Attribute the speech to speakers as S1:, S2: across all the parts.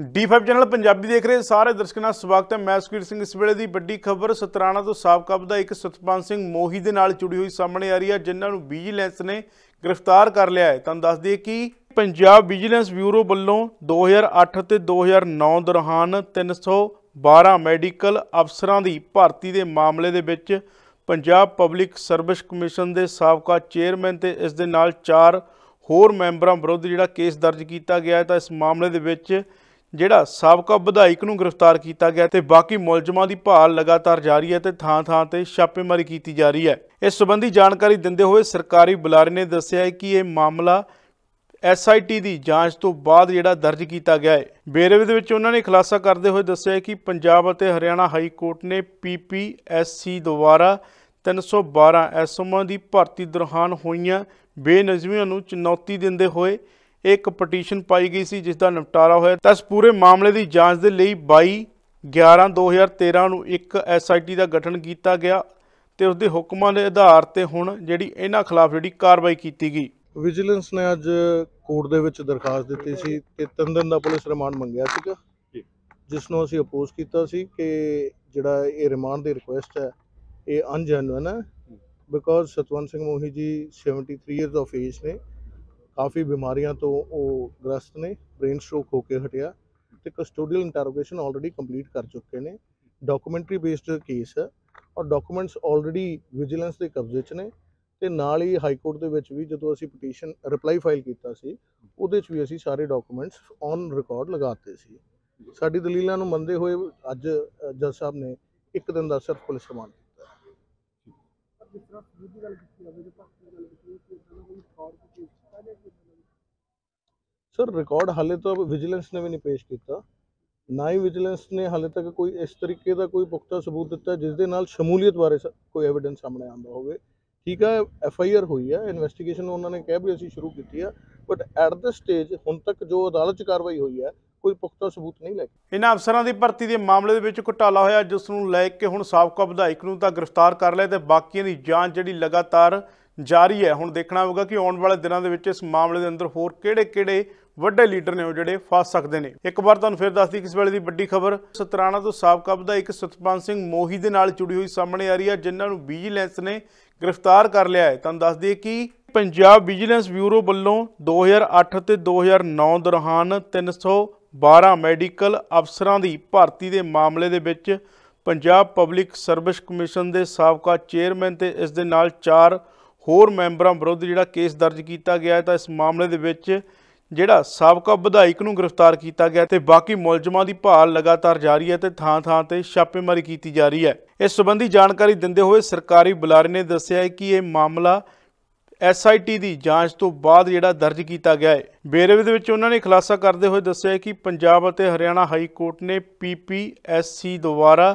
S1: D5 channel Punjabi ਦੇਖ ਰਹੇ ਸਾਰੇ ਦਰਸ਼ਕਾਂ ਦਾ ਸਵਾਗਤ ਹੈ। ਮੈਂ ਸੁਖਵੀਰ ਸਿੰਘ। ਇਸ ਵੇਲੇ ਦੀ ਵੱਡੀ ਖਬਰ ਸਤਰਾਣਾ ਤੋਂ ਸਾਬਕਾ ਵਿਧਾਇਕ ਸਤਪਾਲ ਸਿੰਘ ਮੋਹੀ ਦੇ ਨਾਲ ਜੁੜੀ ਹੋਈ ਸਾਹਮਣੇ ਆ ਰਹੀ ਹੈ, ਜਿਨ੍ਹਾਂ ਨੂੰ ਵਿਜੀਲੈਂਸ ਨੇ ਗ੍ਰਿਫਤਾਰ ਕਰ ਲਿਆ ਹੈ। ਤੁਹਾਨੂੰ ਦੱਸ ਦਈਏ ਕਿ ਪੰਜਾਬ ਵਿਜੀਲੈਂਸ ਬਿਊਰੋ ਵੱਲੋਂ 2008 ਤੇ 2009 ਦੌਰਾਨ 312 ਮੈਡੀਕਲ ਅਫਸਰਾਂ ਦੀ ਭਰਤੀ ਦੇ ਮਾਮਲੇ ਦੇ ਵਿੱਚ ਪੰਜਾਬ ਪਬਲਿਕ ਸਰਵਿਸ ਕਮਿਸ਼ਨ ਦੇ ਸਾਬਕਾ ਚੇਅਰਮੈਨ ਤੇ ਇਸ ਦੇ ਨਾਲ 4 ਹੋਰ ਮੈਂਬਰਾਂ ਵਿਰੁੱਧ ਜਿਹੜਾ ਕੇਸ ਦਰਜ ਕੀਤਾ ਗਿਆ ਹੈ। ਤਾਂ ਇਸ ਮਾਮਲੇ ਦੇ ਵਿੱਚ ਜਿਹੜਾ ਸਾਬਕਾ ਵਿਧਾਇਕ ਨੂੰ ਗ੍ਰਿਫਤਾਰ ਕੀਤਾ ਗਿਆ ਤੇ ਬਾਕੀ ਮੁਲਜ਼ਮਾਂ ਦੀ ਭਾਲ ਲਗਾਤਾਰ ਜਾਰੀ ਹੈ ਤੇ ਥਾਂ-ਥਾਂ ਤੇ ਛਾਪੇਮਾਰੀ ਕੀਤੀ ਜਾ ਰਹੀ ਹੈ। ਇਸ ਸੰਬੰਧੀ ਜਾਣਕਾਰੀ ਦਿੰਦੇ ਹੋਏ ਸਰਕਾਰੀ ਬੁਲਾਰੇ ਨੇ ਦੱਸਿਆ ਹੈ ਕਿ ਇਹ ਮਾਮਲਾ SIT ਦੀ ਜਾਂਚ ਤੋਂ ਬਾਅਦ ਜਿਹੜਾ ਦਰਜ ਕੀਤਾ ਗਿਆ ਹੈ। ਵੇਰਵੇ ਦੇ ਵਿੱਚ ਉਹਨਾਂ ਨੇ ਖੁਲਾਸਾ ਕਰਦੇ ਹੋਏ ਦੱਸਿਆ ਕਿ ਪੰਜਾਬ ਅਤੇ ਹਰਿਆਣਾ ਹਾਈ ਕੋਰਟ ਨੇ PPSC ਦੁਆਰਾ 312 ਐਸਓਮਾਂ ਦੀ ਭਰਤੀ ਦੌਰਾਨ ਹੋਈਆਂ ਬੇਨਜ਼ਮੀਆਂ ਨੂੰ ਚੁਣੌਤੀ ਦਿੰਦੇ ਹੋਏ एक पटीशन पाई गई सी, जिसका निपटारा होया। तो इस पूरे मामले की जांच के लिए 22/11/2013 ਨੂੰ एक SIT का गठन किया गया तो उसके हुक्मां के आधार पर हुण जिहड़ी इन्हां खिलाफ जिहड़ी कार्रवाई की गई।
S2: विजिलेंस ने अज कोर्ट दे विच दरखास्त दी सी कि 3 दिन का पुलिस रिमांड मंगिया सीगा, जिसनों असीं अपोज कीता सी कि जिहड़ा ये रिमांड की रिक्वेस्ट है ये अनजैनुइन है, बिकॉज सतवंत सिंह मोही जी 73 ईयर्स ऑफ एज ने, काफ़ी बीमारियां तो वो ग्रस्त ने, ब्रेन स्ट्रोक होके हटिया तो कस्टोडियल इंटरोगेशन ऑलरेडी कंप्लीट कर चुके हैं। डॉक्यूमेंटरी बेस्ड केस है और डॉक्यूमेंट्स ऑलरेडी विजिलेंस के कब्जे च ने ते नाल ही हाई कोर्ट दे विच भी जदों असीं पटीशन रिप्लाई फाइल कीता सी उहदे च भी असीं सारे डॉक्यूमेंट्स ऑन रिकॉर्ड लगाते सी। साडी दलीलां नूं मंनदे होए अज जज साहब ने 1 दिन दा सिर्फ पुलिस रिमांड सर। रिकॉर्ड हाले तो विजिलेंस ने भी नहीं पेश किया, ना ही विजिलेंस ने हाले तक कोई इस तरीके का कोई पुख्ता सबूत दिता जिस दे नाल शमूलीयत बारे कोई एविडेंस सामने आंदा होवे। ठीक है, FIR हुई है, इन्वेस्टिगेशन उन्होंने कहा भी असीं शुरू की है, बट एट द स्टेज हुण तक जो अदालत कार्रवाई हुई है कोई पुख्ता सबूत नहीं लैके।
S1: इन्हां अफसरां दी भर्ती दे मामले दे विच घोटाला होया, जिस नूं लै के हुण साबका विधायक नूं तां गिरफ्तार कर लिया ते बाकियां दी जांच जिहड़ी लगातार जारी है। हुण देखना होगा कि आउण वाले दिनां दे विच इस मामले दे अंदर होर किहड़े-किहड़े ਵੱਡੇ ਲੀਡਰ ਨੇ ਉਹ ਜਿਹੜੇ ਫਸ ਸਕਦੇ ਨੇ। ਇੱਕ ਵਾਰ ਤੁਹਾਨੂੰ ਫਿਰ ਦੱਸਦੀ ਕਿਸ ਵੇਲੇ ਦੀ ਵੱਡੀ ਖਬਰ ਸਤਰਾਣਾ ਤੋਂ ਸਾਬਕਾ ਵਿਧਾਇਕ ਸਤਪਾਲ ਸਿੰਘ ਮੋਹੀ ਦੇ ਨਾਲ ਜੁੜੀ ਹੋਈ ਸਾਹਮਣੇ ਆ ਰਹੀ ਹੈ, ਜਿਨ੍ਹਾਂ ਨੂੰ ਵਿਜੀਲੈਂਸ ਨੇ ਗ੍ਰਿਫਤਾਰ ਕਰ ਲਿਆ ਹੈ। ਤੁਹਾਨੂੰ ਦੱਸ ਦਈਏ ਕਿ ਪੰਜਾਬ ਵਿਜੀਲੈਂਸ ਬਿਊਰੋ ਵੱਲੋਂ 2008 ਤੇ 2009 ਦੌਰਾਨ 312 ਮੈਡੀਕਲ ਅਫਸਰਾਂ ਦੀ ਭਰਤੀ ਦੇ ਮਾਮਲੇ ਦੇ ਵਿੱਚ ਪੰਜਾਬ ਪਬਲਿਕ ਸਰਵਿਸ ਕਮਿਸ਼ਨ ਦੇ ਸਾਬਕਾ ਚੇਅਰਮੈਨ ਤੇ ਇਸ ਦੇ ਨਾਲ 4 ਹੋਰ ਮੈਂਬਰਾਂ ਵਿਰੁੱਧ ਜਿਹੜਾ ਕੇਸ ਦਰਜ ਕੀਤਾ ਗਿਆ ਹੈ। ਤਾਂ ਇਸ ਮਾਮਲੇ ਦੇ ਵਿੱਚ ਜਿਹੜਾ ਸਾਬਕਾ ਵਿਧਾਇਕ ਨੂੰ ਗ੍ਰਿਫਤਾਰ ਕੀਤਾ ਗਿਆ ਤੇ ਬਾਕੀ ਮੁਲਜ਼ਮਾਂ ਦੀ ਭਾਲ ਲਗਾਤਾਰ ਜਾਰੀ ਹੈ ਤੇ ਥਾਂ-ਥਾਂ ਤੇ ਛਾਪੇਮਾਰੀ ਕੀਤੀ ਜਾ ਰਹੀ ਹੈ। ਇਸ ਸੰਬੰਧੀ ਜਾਣਕਾਰੀ ਦਿੰਦੇ ਹੋਏ ਸਰਕਾਰੀ ਬੁਲਾਰੇ ਨੇ ਦੱਸਿਆ ਹੈ ਕਿ ਇਹ ਮਾਮਲਾ SIT ਦੀ ਜਾਂਚ ਤੋਂ ਬਾਅਦ ਜਿਹੜਾ ਦਰਜ ਕੀਤਾ ਗਿਆ ਹੈ। ਵੇਰਵੇ ਦੇ ਵਿੱਚ ਉਹਨਾਂ ਨੇ ਖੁਲਾਸਾ ਕਰਦੇ ਹੋਏ ਦੱਸਿਆ ਕਿ ਪੰਜਾਬ ਅਤੇ ਹਰਿਆਣਾ ਹਾਈ ਕੋਰਟ ਨੇ PPSC ਦੁਆਰਾ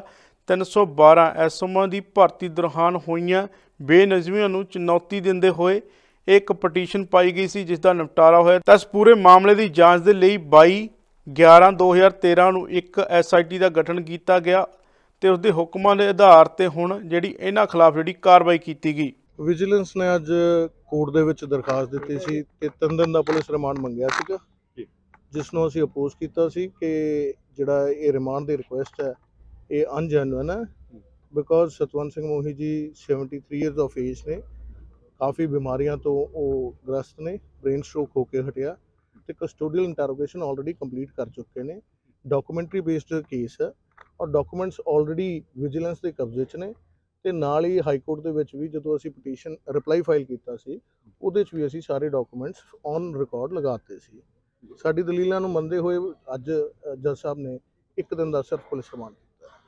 S1: 312 ਐਸਓਮਾਂ ਦੀ ਭਰਤੀ ਦੌਰਾਨ ਹੋਈਆਂ ਬੇਨਜ਼ਮੀਆਂ ਨੂੰ ਚੁਣੌਤੀ ਦਿੰਦੇ ਹੋਏ एक पटीशन पाई गई सी, जिसका निपटारा होया। तो इस पूरे मामले की जांच के लिए 22/11/2013 ਨੂੰ एक SIT का गठन किया गया तो उसके हुक्मां के आधार पर हुण जिहड़ी इन्हां खिलाफ जिहड़ी कार्रवाई की गई।
S2: विजिलेंस ने अज कोर्ट दे विच दरखास्त दी सी कि 3 दिन का पुलिस रिमांड मंगिया सीगा, जिसनों असीं अपोज कीता सी कि जिहड़ा ये रिमांड की रिक्वेस्ट है ये अनजैनुइन है, बिकॉज सतवंत सिंह मोही जी 73 ईयर्स ऑफ एज ने, काफ़ी बीमारियां तो वो ग्रस्त ने, ब्रेन स्ट्रोक होके हटिया तो कस्टोडियल इंटरोगेशन ऑलरेडी कंप्लीट कर चुके हैं। डॉक्यूमेंटरी बेस्ड केस है और डॉक्यूमेंट्स ऑलरेडी विजिलेंस के कब्जे च ने ते नाल ही हाई कोर्ट दे विच भी जदों असीं पटीशन रिप्लाई फाइल कीता सी उहदे च भी असीं सारे डॉक्यूमेंट्स ऑन रिकॉर्ड लगाते सी। साडी दलीलां नूं मंनदे होए अज जज साहब ने 1 दिन दा सिर्फ पुलिस रिमांड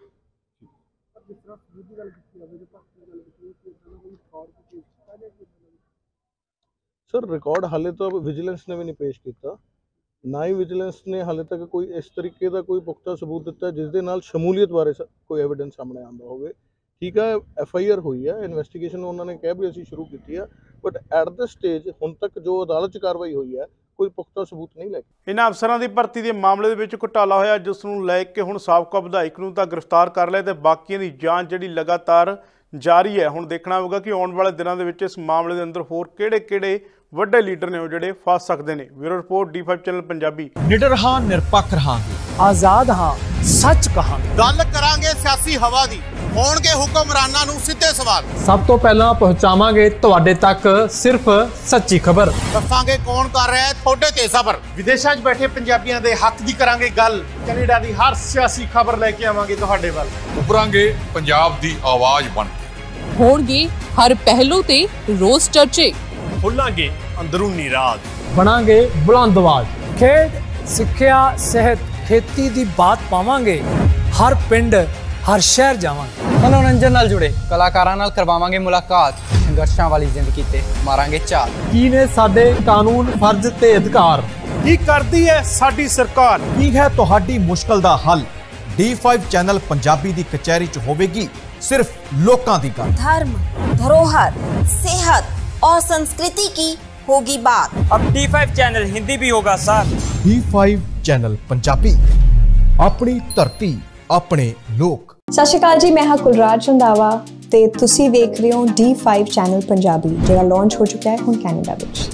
S2: सर। रिकॉर्ड हाले तो विजिलेंस ने भी नहीं पेश किया, ना ही विजिलेंस ने हाले तक कोई इस तरीके का कोई पुख्ता सबूत दिता जिस दे नाल शमूलीयत बारे कोई एविडेंस सामने आंदा होवे। ठीक है, FIR हुई है, इन्वेस्टिगेशन उन्होंने कहा भी असीं शुरू की है, बट एट द स्टेज हुण तक जो अदालत कार्रवाई हुई है कोई पुख्ता सबूत नहीं लैके।
S1: इन्हां अफसरां दी भर्ती दे मामले दे विच घोटाला होया, जिस नूं लै के हुण साबका विधायक नूं तां गिरफ्तार कर लिया ते बाकियां दी जांच जिहड़ी लगातार जारी है। हुण देखना होगा कि आउण वाले दिनां दे विच इस मामले दे अंदर होर किहड़े-किहड़े ਵੱਡੇ ਲੀਡਰ ਨੇ ਉਹ ਜਿਹੜੇ ਫਸ ਸਕਦੇ ਨੇ। Bureau report D5 channel Punjabi.
S3: ਨਿਡਰ ਹਾਂ, ਨਿਰਪੱਖ ਰਹਾਂਗੇ,
S4: आजाद हाँ, सच कहांगे।
S5: गल करांगे सियासी हवा दी, होणगे हुक्मरानां नूं सीधे सवाल।
S3: ਸਭ ਤੋਂ ਪਹਿਲਾਂ ਪਹੁੰਚਾਵਾਂਗੇ ਤੁਹਾਡੇ ਤੱਕ ਸਿਰਫ ਸੱਚੀ ਖਬਰ।
S5: दसांगे कौन कर रहा है थोड़े ते सबर।
S6: ਵਿਦੇਸ਼ਾਂ 'ਚ ਬੈਠੇ ਪੰਜਾਬੀਆਂ ਦੇ ਹੱਕ ਦੀ ਕਰਾਂਗੇ ਗੱਲ। ਕੈਨੇਡਾ ਦੀ ਹਰ ਸਿਆਸੀ ਖਬਰ ਲੈ ਕੇ ਆਵਾਂਗੇ ਤੁਹਾਡੇ ਵੱਲ।
S7: ਉਭਰਾਂਗੇ ਪੰਜਾਬ ਦੀ ਆਵਾਜ਼ ਬਣ ਕੇ।
S8: ਹੋਣਗੇ ਹਰ ਪਹਿਲੂ ਤੇ ਰੋਜ਼ ਚਰਚੇ।
S6: ਖੋਲਾਂਗੇ ਅੰਦਰੂਨੀ ਰਾਜ।
S3: ਬਣਾਂਗੇ ਬੁਲੰਦ ਆਵਾਜ਼।
S4: खेड, सिक्ख्या, सेहत, खेती दी बात पावांगे। हर पिंड, हर शहर जावांगे।
S9: मनोरंजन नाल जुड़े कलाकारां नाल करवावांगे मुलाकात। संघर्षां वाली जिंदगी ते मारांगे ਝਾਤ।
S3: ਕੀ ਨੇ ਸਾਡੇ ਕਾਨੂੰਨ, ਫਰਜ਼ ਤੇ ਅਧਿਕਾਰ?
S6: ਕੀ ਕਰਦੀ ਹੈ ਸਾਡੀ ਸਰਕਾਰ?
S3: ਕੀ ਹੈ ਤੁਹਾਡੀ ਮੁਸ਼ਕਲ ਦਾ ਹੱਲ? D5 ਚੈਨਲ ਪੰਜਾਬੀ ਦੀ ਕਚਹਿਰੀ 'ਚ ਹੋਵੇਗੀ ਸਿਰਫ ਲੋਕਾਂ ਦੀ ਗੱਲ।
S10: धर्म, धरोहर, सेहत और संस्कृति की होगी बात।
S9: अब D5 चैनल हिंदी भी होगा सर।
S3: D5 ਚੈਨਲ ਪੰਜਾਬੀ, ਆਪਣੀ ਧਰਤੀ, ਆਪਣੇ ਲੋਕ।
S11: ਸਤਿ ਸ਼੍ਰੀ ਅਕਾਲ ਜੀ, ਮੈਂ ਹਾਂ ਕੁਲਰਾਜ ਰੰਧਾਵਾ ਤੇ ਤੁਸੀਂ ਵੇਖ ਰਹੇ ਹੋ D5 ਚੈਨਲ ਪੰਜਾਬੀ, ਜਿਹੜਾ ਲਾਂਚ ਹੋ ਚੁੱਕਾ ਹੈ ਹੁਣ ਕੈਨੇਡਾ ਵਿੱਚ।